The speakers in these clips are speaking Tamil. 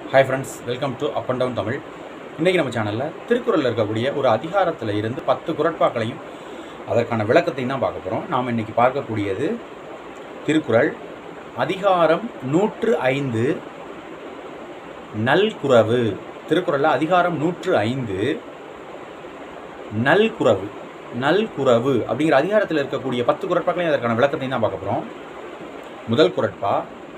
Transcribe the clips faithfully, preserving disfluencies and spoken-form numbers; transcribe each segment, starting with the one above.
Hi friends, welcome to Up and Down Tamil. இன்னைக்கு நம்ம சேனல்ல திருக்குறள்ல இருக்கக்கூடிய ஒரு அதிகாரத்துல இருந்து பத்து குறட்பாக்களையும் அதற்கான விளக்கத்தையும் தான் பார்க்க போறோம். நாம இன்னைக்கு பார்க்கக்கூடியது திருக்குறள் அதிகாரம் நூற்று ஐந்து நல்குரவு. திருக்குறள்ல அதிகாரம் நூற்று ஐந்து நல்குரவு. நல்குரவு அப்படிங்கிற அதிகாரத்தில் இருக்கக்கூடிய பத்து குறட்பாக்களையும் அதற்கான விளக்கத்தையும் தான் பார்க்க போறோம். முதல் குறட்பா,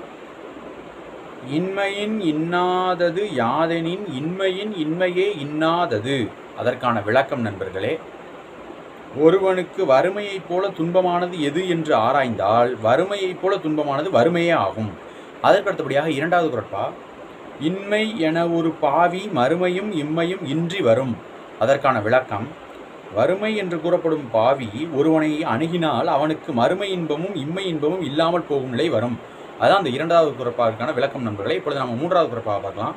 இன்மையின் இன்னாதது யாதெனின் இன்மையின் இன்மையே இன்னாதது. அதற்கான விளக்கம் நண்பர்களே, ஒருவனுக்கு வறுமையைப் போல துன்பமானது எது என்று ஆராய்ந்தால் வறுமையைப் போல துன்பமானது வறுமையே ஆகும். அதற்கடுத்தபடியாக இரண்டாவது குறட்பா, இன்மை என ஒரு பாவி மறுமையும் இம்மையும் இன்றி வரும். அதற்கான விளக்கம், வறுமை என்று கூறப்படும் பாவி ஒருவனை அணுகினால் அவனுக்கு மறுமை இன்பமும் இம்மை இன்பமும் இல்லாமல் போகும் நிலை வரும். அதான் அந்த இரண்டாவது குறப்பாவிற்கான விளக்கம் நண்பர்களே. இப்பொழுது நம்ம மூன்றாவது குறப்பாக பார்க்கலாம்.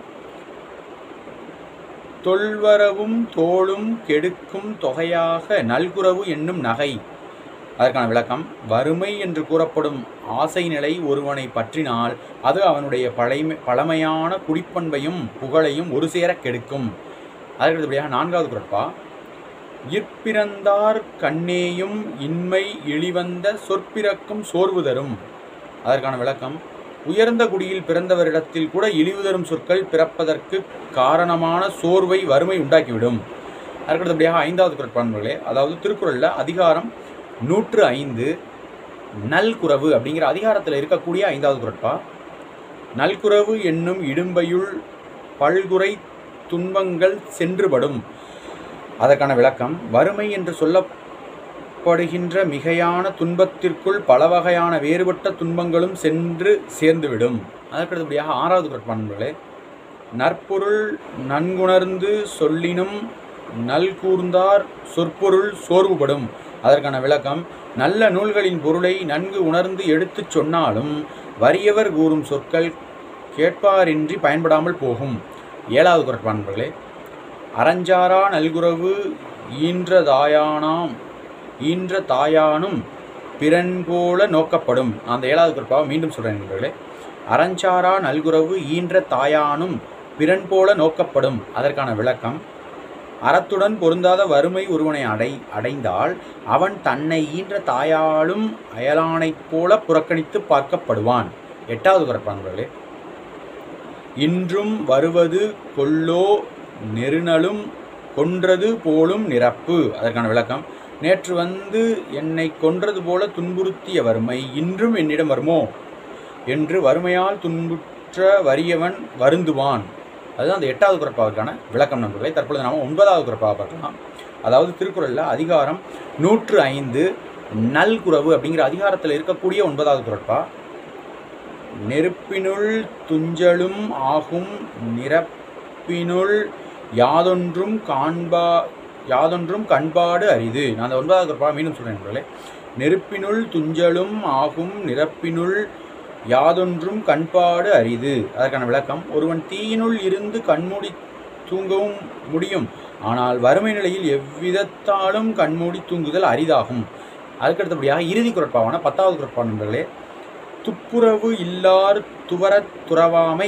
தொல்வரவும் தோளும் கெடுக்கும் தொகையாக நல்குரவு என்னும் நகை. அதற்கான விளக்கம், வறுமை என்று கூறப்படும் ஆசை நிலை ஒருவனை பற்றினால் அது அவனுடைய பழைமை பழமையான குடிப்பண்பையும் புகழையும் ஒரு சேர கெடுக்கும். அதற்கடுத்தபடியாக நான்காவது குறப்பா, இற்பிறந்தார் கண்ணேயும் இன்மை இழிவந்த சொற்பிறக்கும் சோர்வு தரும். அதற்கான விளக்கம், உயர்ந்த குடியில் பிறந்தவரிடத்தில் கூட இழிவு தரும் சொற்கள் பிறப்பதற்கு காரணமான சோர்வை வறுமை உண்டாக்கிவிடும். அதற்கடுத்தபடியாக ஐந்தாவது குறட்பான்களே, அதாவது திருக்குறளில் அதிகாரம் நூற்று ஐந்து நல்குரவு அப்படிங்கிற அதிகாரத்தில் இருக்கக்கூடிய ஐந்தாவது குறட்பா, நல்குரவு என்னும் இடும்பையுள் பல்குறை துன்பங்கள் சென்றுபடும். அதற்கான விளக்கம், வறுமை என்று சொல்லப்படுகின்ற மிகையான துன்பத்திற்குள் பல வகையான வேறுபட்ட துன்பங்களும் சென்று சேர்ந்துவிடும். அதற்கடுத்தபடியாக ஆறாவது குறட்பான்களே, நற்பொருள் நன்குணர்ந்து சொல்லினும் நல்கூர்ந்தார் சொற்பொருள் சோர்வுபடும். அதற்கான விளக்கம், நல்ல நூல்களின் பொருளை நன்கு உணர்ந்து எடுத்துச் சொன்னாலும் வறியவர் கூறும் சொற்கள் கேட்பாரின்றி பயன்படாமல் போகும். ஏழாவது குறட்பான்களே, அறஞ்சாரா நல்குரவு ஈன்றதாயானாம் ஈன்ற தாயானும் பிறன் போல நோக்கப்படும். அந்த ஏழாவது குறட்பாவை மீண்டும் சொல்கிறேன் நண்பர்களே. அறஞ்சாரா நல்குரவு ஈன்ற தாயானும் பிறன் போல நோக்கப்படும். அதற்கான விளக்கம், அறத்துடன் பொருந்தாத வறுமை ஒருவனை அடை அடைந்தால் அவன் தன்னை ஈன்ற தாயாலும் அயலானைப் போல புறக்கணித்து பார்க்கப்படுவான். எட்டாவது குறட்பான்களே, இன்றும் வருவது கொல்லோ நெருநலும் கொன்றது போலும் நிரப்பு. அதற்கான விளக்கம், நேற்று வந்து என்னை கொன்றது போல துன்புறுத்திய வறுமை இன்றும் என்னிடம் வருமோ என்று வறுமையால் துன்புற்ற வறியவன் வருந்துவான். அதுதான் அந்த எட்டாவது குறட்பாவிற்கான விளக்கம் நண்பர்களை. தற்பொழுது நாம் ஒன்பதாவது குறட்பாவை பார்க்கலாம். அதாவது திருக்குறளில் அதிகாரம் நூற்று ஐந்து நல்குரவு அப்படிங்கிற அதிகாரத்தில் இருக்கக்கூடிய ஒன்பதாவது குறட்பா, நெருப்பினுள் துஞ்சலும் ஆகும் நிரப்பினுள் யாதொன்றும் காண்பா யாதொன்றும் கண்பாடு அரிது. நான் அந்த ஒன்பதாவது குறப்பா மீண்டும் சொல்கிறேன் நண்பர்களே. நெருப்பினுள் துஞ்சலும் ஆகும் நிரப்பினுள் யாதொன்றும் கண்பாடு அரிது. அதற்கான விளக்கம், ஒருவன் தீயினுள் இருந்து கண்மூடி தூங்கவும் முடியும், ஆனால் வறுமை நிலையில் எவ்விதத்தாலும் கண்மூடி தூங்குதல் அரிதாகும். அதுக்கடுத்தபடியாக இறுதி குறட்பாவான பத்தாவது குறட்பா நண்பர்களே, துப்புரவு இல்லார் துவரத் துறவாமை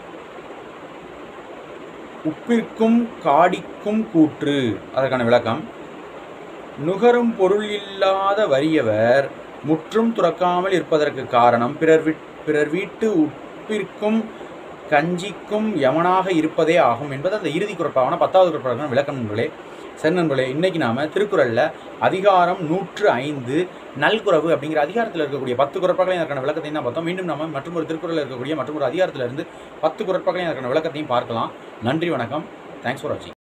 உப்பிற்கும் காடிக்கும் கூற்று. அதற்கான விளக்கம், நுகரும் பொருள் இல்லாத வறியவர் முற்றும் துறக்காமல் இருப்பதற்கு காரணம் பிறர் வீ பிறர் வீட்டு உப்பிற்கும் கஞ்சிக்கும் யமனாக இருப்பதே ஆகும் என்பது அந்த இறுதி குறப்பான பத்தாவது குறப்பான விளக்கம் நண்பர்களே. சரி நண்பர்களே, இன்னைக்கு நாம திருக்குறளில் அதிகாரம் நூற்று ஐந்து நல்குரவு அப்படிங்கிற அதிகாரத்தில் இருக்கக்கூடிய பத்து குறட்பாக்களையும் அதற்கான விளக்கத்தையும் தான் பார்த்தோம். மீண்டும் நம்ம மற்றும் ஒரு திருக்குறளில் இருக்கக்கூடிய மற்றும் ஒரு அதிகாரத்தில் இருந்து பத்து குறட்பாக்களையும் அதற்கான விளக்கத்தையும் பார்க்கலாம். நன்றி, வணக்கம். தேங்க்ஸ் ஃபார் வாட்சிங்.